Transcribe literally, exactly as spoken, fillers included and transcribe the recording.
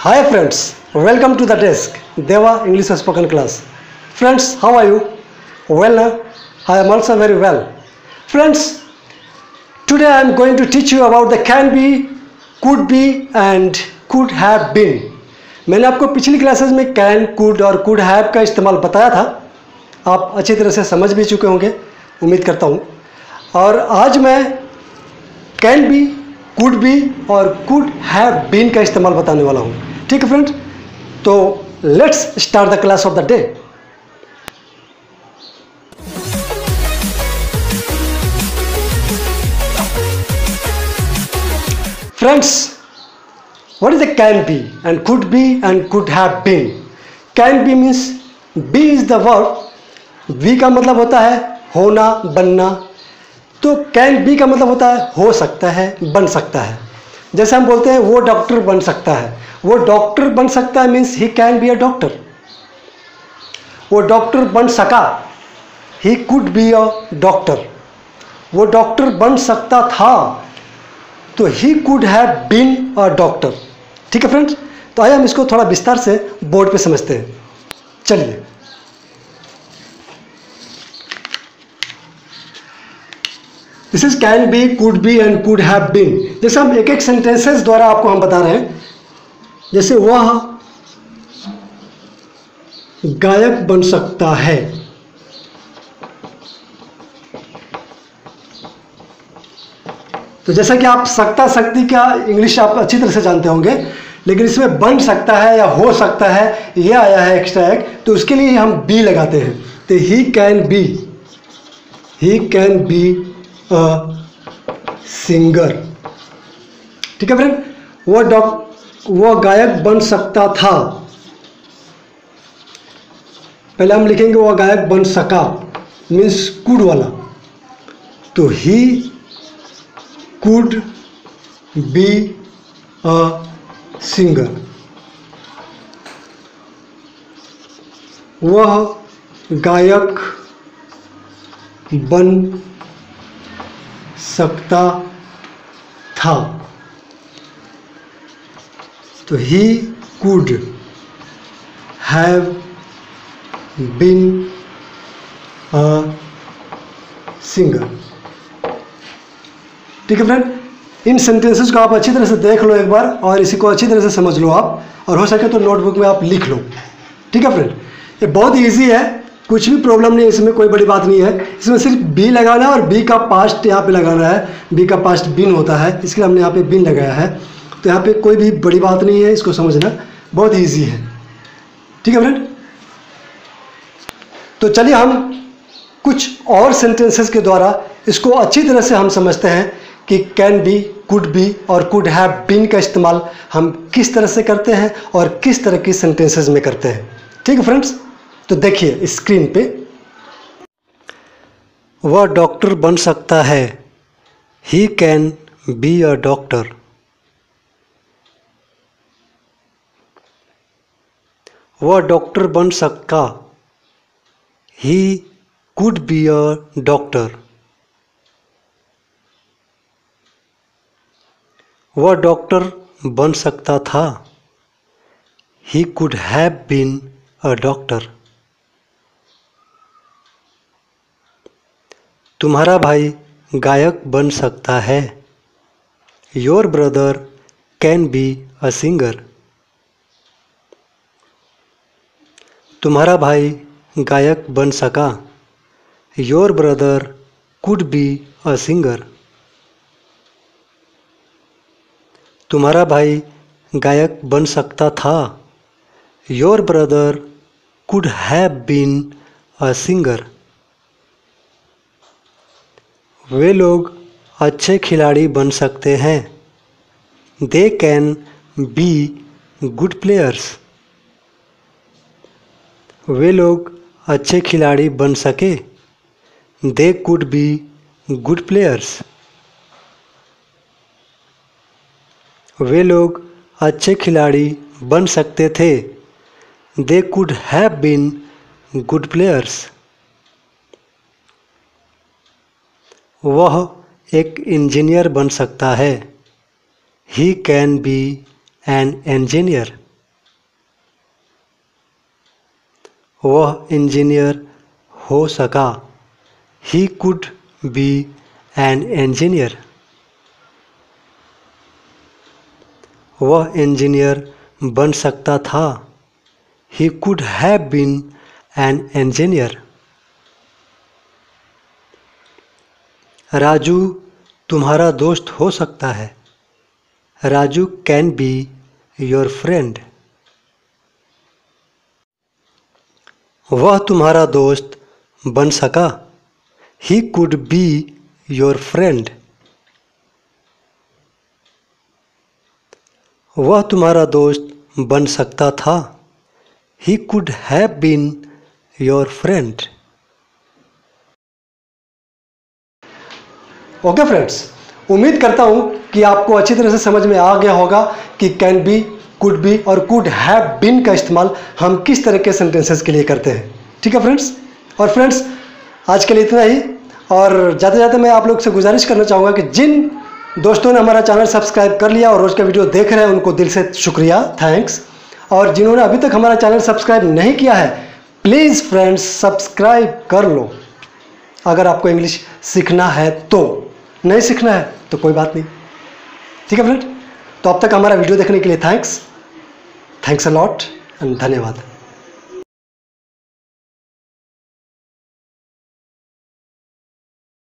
Hi friends, welcome to the desk, Deva English Spoken Class. Friends, how are you? Well, uh, I am also very well. Friends, today I am going to teach you about the can be, could be and could have been. मैंने आपको पिछली classes में can, could और could have का इस्तेमाल बताया था. आप अच्छी तरह से समझ भी चुके होंगे, उम्मीद करता हूँ. और आज मैं can be, could be और could have been का इस्तेमाल बताने वाला हूँ. ठीक है फ्रेंड्स, तो let's start the class of the day. Friends, what is the can be and could be and could have been. Can be means be is the verb. Be का मतलब होता है होना, बनना. तो कैन बी का मतलब होता है हो सकता है, बन सकता है. जैसे हम बोलते हैं वो डॉक्टर बन सकता है. वो डॉक्टर बन सकता है means he can be a doctor. वो डॉक्टर बन सका, he could be a doctor. वो डॉक्टर बन सकता था, तो he could have been a doctor. ठीक है फ्रेंड्स, तो आइए हम इसको थोड़ा विस्तार से बोर्ड पे समझते हैं. चलिए, this is can be, could be and could have been. जैसे हम एक एक सेंटेंसेस द्वारा आपको हम बता रहे हैं. जैसे वह गायक बन सकता है. तो जैसा कि आप सकता शक्ति का इंग्लिश आप अच्छी तरह से जानते होंगे, लेकिन इसमें बन सकता है या हो सकता है ये आया है एक्स्ट्रा एक, तो उसके लिए हम बी लगाते हैं. तो he can be, he can be a singer. ठीक है फ्रेंड. वो डॉक्टर वो गायक बन सकता था. पहले हम लिखेंगे वो गायक बन सका, मीन्स कुड वाला. तो he could be a singer. वह गायक बन सकता था. तो he could have been a singer. ठीक है फ्रेंड, इन सेंटेंसेस को आप अच्छी तरह से देख लो एक बार और इसी को अच्छी तरह से समझ लो आप, और हो सके तो नोटबुक में आप लिख लो. ठीक है फ्रेंड, ये बहुत इजी है, कुछ भी प्रॉब्लम नहीं है इसमें, कोई बड़ी बात नहीं है. इसमें सिर्फ बी लगाना है और बी का पास्ट यहाँ पे लगाना है. बी का पास्ट बीन होता है, इसके लिए हमने यहाँ पे बीन लगाया है. तो यहाँ पे कोई भी बड़ी बात नहीं है, इसको समझना बहुत इजी है. ठीक है फ्रेंड, तो चलिए हम कुछ और सेंटेंसेस के द्वारा इसको अच्छी तरह से हम समझते हैं कि कैन बी, कुड बी और कुड हैव बीन का इस्तेमाल हम किस तरह से करते हैं और किस तरह की सेंटेंसेस में करते हैं. ठीक है फ्रेंड्स, तो देखिए स्क्रीन पे, वह डॉक्टर बन सकता है. He can be a doctor. वह डॉक्टर बन सका. He could be a doctor. वह डॉक्टर बन सकता था. He could have been a doctor. तुम्हारा भाई गायक बन सकता है. Your brother can be a singer. तुम्हारा भाई गायक बन सका. Your brother could be a singer. तुम्हारा भाई गायक बन सकता था. Your brother could have been a singer. वे लोग अच्छे खिलाड़ी बन सकते हैं. They can be good players. वे लोग अच्छे खिलाड़ी बन सके. They could be good players. वे लोग अच्छे खिलाड़ी बन सकते थे. They could have been good players. वह एक इंजीनियर बन सकता है. He can be an engineer. वह इंजीनियर हो सका। He could be an engineer. वह इंजीनियर बन सकता था। He could have been an engineer. Raju तुम्हारा दोस्त हो सकता है। Raju can be your friend. वह तुम्हारा दोस्त बन सका। He could be your friend. वह तुम्हारा दोस्त बन सकता था। He could have been your friend. Okay friends, उम्मीद करता हूं कि आपको अच्छी तरह से समझ में आ गया होगा कि कैन बी, कुड बी और कुड हैव बीन का इस्तेमाल हम किस तरह के सेंटेंसेस के लिए करते हैं। ठीक है फ्रेंड्स। और फ्रेंड्स, आज के लिए इतना ही। और जाते जाते मैं आप लोग से गुजारिश करना चाहूँगा कि जिन दोस्तों ने हमारा चैनल सब्सक्राइब कर लिया और रोज़ का वीडियो देख रहे हैं, उनको दिल से शुक्रिया, थैंक्स। और जिन्होंने अभी तक हमारा चैनल सब्सक्राइब नहीं किया है, प्लीज़ फ्रेंड्स सब्सक्राइब कर लो। अगर आपको इंग्लिश सीखना है तो, नहीं सीखना है तो कोई बात नहीं। ठीक है फ्रेंड। तो अब तक हमारा वीडियो देखने के लिए thanks thanks a lot and धन्यवाद।